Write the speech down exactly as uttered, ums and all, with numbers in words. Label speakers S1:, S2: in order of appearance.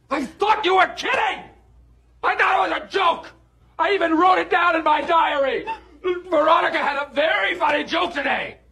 S1: I thought you were kidding! I thought it was a joke! I even wrote it down in my diary! Veronica had a very funny joke today!